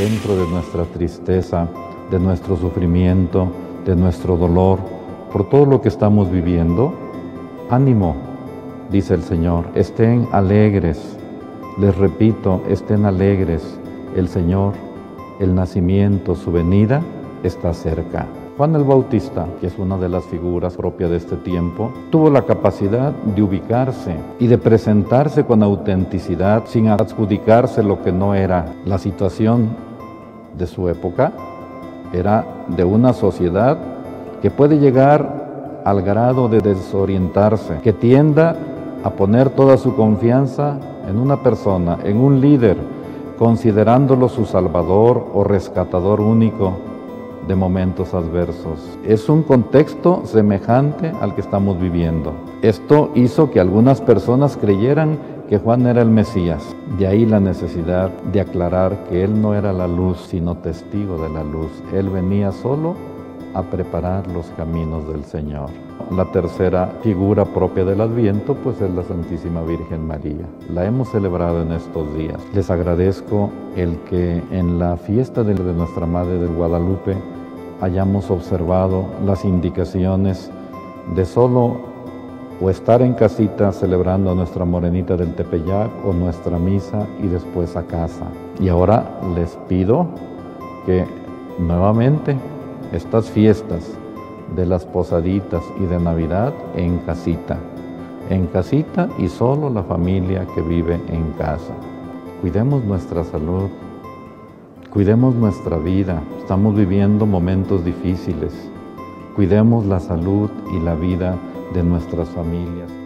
dentro de nuestra tristeza, de nuestro sufrimiento, de nuestro dolor, por todo lo que estamos viviendo, ánimo, dice el Señor, estén alegres. Les repito, estén alegres. El Señor, el nacimiento, su venida, está cerca. Juan el Bautista, que es una de las figuras propias de este tiempo, tuvo la capacidad de ubicarse y de presentarse con autenticidad, sin adjudicarse lo que no era. La situación de su época era de una sociedad que puede llegar al grado de desorientarse, que tienda a poner toda su confianza en una persona, en un líder, considerándolo su salvador o rescatador único de momentos adversos. Es un contexto semejante al que estamos viviendo. Esto hizo que algunas personas creyeran que Juan era el Mesías. De ahí la necesidad de aclarar que él no era la luz, sino testigo de la luz. Él venía solo a preparar los caminos del Señor. La tercera figura propia del Adviento, pues es la Santísima Virgen María. La hemos celebrado en estos días. Les agradezco el que en la fiesta de nuestra Madre del Guadalupe hayamos observado las indicaciones de solo o estar en casita celebrando a nuestra Morenita del Tepeyac o nuestra misa y después a casa. Y ahora les pido que nuevamente estas fiestas de las posaditas y de Navidad en casita y solo la familia que vive en casa. Cuidemos nuestra salud, cuidemos nuestra vida, estamos viviendo momentos difíciles, cuidemos la salud y la vida de nuestras familias.